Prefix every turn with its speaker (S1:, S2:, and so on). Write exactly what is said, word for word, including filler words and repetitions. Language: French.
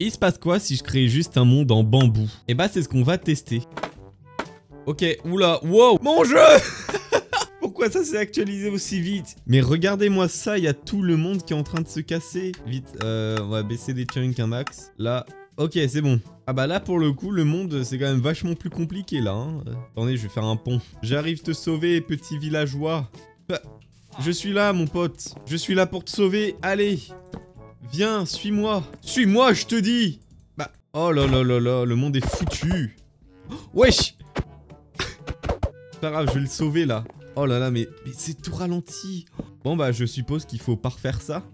S1: Et il se passe quoi si je crée juste un monde en bambou? Et bah c'est ce qu'on va tester. Ok, oula, wow, mon jeu. Pourquoi ça s'est actualisé aussi vite? Mais regardez-moi ça, il y a tout le monde qui est en train de se casser. Vite, euh, on va baisser des chunks un max. Là, ok, c'est bon. Ah bah là, pour le coup, le monde, c'est quand même vachement plus compliqué, là. Hein. Attendez, je vais faire un pont. J'arrive te sauver, petit villageois. Je suis là, mon pote. Je suis là pour te sauver. Allez, viens, suis-moi. Suis-moi, je te dis. Bah, oh là là là là, le monde est foutu. Oh, wesh. C'est pas grave, je vais le sauver, là. Oh là là, mais, mais c'est tout ralenti. Bon bah je suppose qu'il faut pas refaire ça.